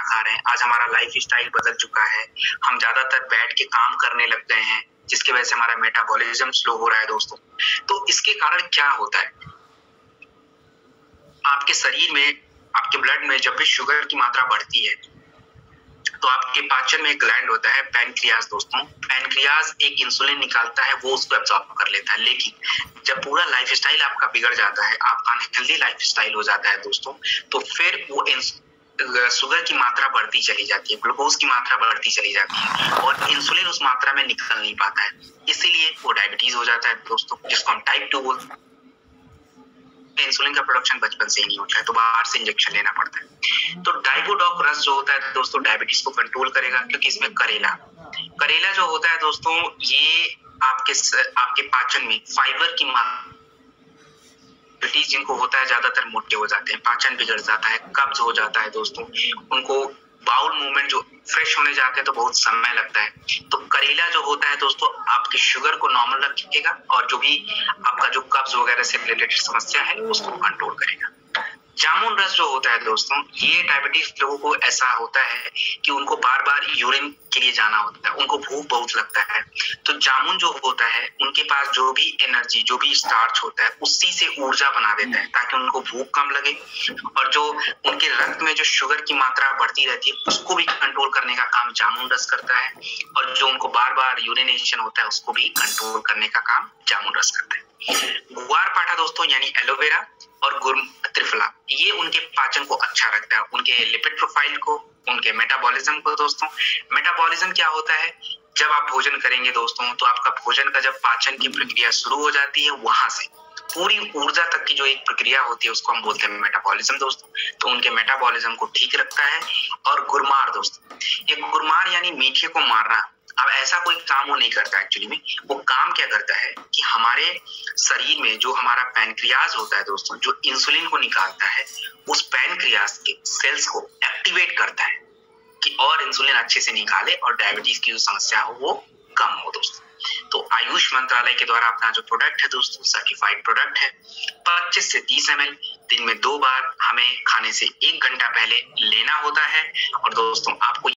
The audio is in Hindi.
खा रहे हैं। आज हमारा लाइफ स्टाइल बदल चुका है, हम ज्यादातर बैठ के काम करने लग गए हैं, जिसकी वजह से हमारा मेटाबॉलिज्म स्लो हो रहा है दोस्तों। तो इसके कारण क्या होता है, आपके शरीर में, आपके ब्लड में जब भी शुगर की मात्रा बढ़ती है तो आपके पाचन में एक ग्लैंड होता है पैनक्रियाज दोस्तों। पैनक्रियाज एक इंसुलिन निकालता है, वो उसको एब्जॉर्ब कर लेता है। लेकिन जब पूरा लाइफस्टाइल आपका बिगड़ जाता है, आपका अनहेल्दी लाइफस्टाइल हो जाता है दोस्तों, तो फिर वो शुगर की मात्रा बढ़ती चली जाती है, ग्लूकोज की मात्रा बढ़ती चली जाती है और इंसुलिन उस मात्रा में निकल नहीं पाता है, इसीलिए वो डायबिटीज हो जाता है दोस्तों, जिसको हम टाइप 2 बोलते हैं। इंसुलिन का प्रोडक्शन बचपन से ही नहीं होता है, तो बाहर से इंजेक्शन लेना पड़ता है। तो डाइबोडॉक रस जो होता है दोस्तों, डायबिटीज को कंट्रोल करेगा, क्योंकि इसमें करेला जो होता है दोस्तों, ये आपके पाचन में फाइबर की मात्रा, जिनको होता है ज्यादातर मोटे हो जाते हैं, पाचन बिगड़ जाता है, कब्ज हो जाता है दोस्तों, उनको बाउल मूवमेंट जो फ्रेश होने जाते हैं तो बहुत समय लगता है। तो करेला जो होता है दोस्तों, आपकी शुगर को नॉर्मल रखेगा और जो भी आपका जो कब्ज वगैरह से रिलेटेड समस्या है उसको कंट्रोल करेगा। जामुन रस जो होता है दोस्तों, ये डायबिटीज लोगों को ऐसा होता है कि उनको बार बार यूरिन के लिए जाना होता है, उनको भूख बहुत लगता है, तो जामुन जो होता है उनके पास जो भी एनर्जी, जो भी स्टार्च होता है, उसी से ऊर्जा बना देता है ताकि उनको भूख कम लगे, और जो उनके रक्त में जो शुगर की मात्रा बढ़ती रहती है उसको भी कंट्रोल करने का काम जामुन रस करता है, और जो उनको बार बार यूरिनेशन होता है उसको भी कंट्रोल करने का काम जामुन रस करता है। गुआर पाठा दोस्तों यानी एलोवेरा और त्रिफला, ये उनके पाचन को अच्छा रखता है, उनके लिपिड प्रोफाइल को, उनके मेटाबॉलिज्म को दोस्तों। मेटाबॉलिज्म क्या होता है, जब आप भोजन करेंगे दोस्तों, तो आपका भोजन का जब पाचन की प्रक्रिया शुरू हो जाती है, वहां से पूरी ऊर्जा तक की जो एक प्रक्रिया होती है उसको हम बोलते हैं मेटाबॉलिज्म दोस्तों। तो उनके मेटाबॉलिज्म को ठीक रखता है। और गुरमार दोस्तों, ये गुरमार यानी मीठे को मारना, अब ऐसा कोई काम वो नहीं करता एक्चुअली में। वो काम क्या करता है कि हमारे शरीर में जो हमारा पैनक्रियाज होता है दोस्तों, जो इंसुलिन को निकालता है, उस पैनक्रियाज के सेल्स को एक्टिवेट करता है कि और इंसुलिन अच्छे से निकाले और डायबिटीज की जो समस्या हो वो कम हो दोस्तों। तो आयुष मंत्रालय के द्वारा अपना जो प्रोडक्ट है दोस्तों, सर्टिफाइड प्रोडक्ट है। 25 से 30 ml दिन में 2 बार हमें खाने से 1 घंटा पहले लेना होता है। और दोस्तों आपको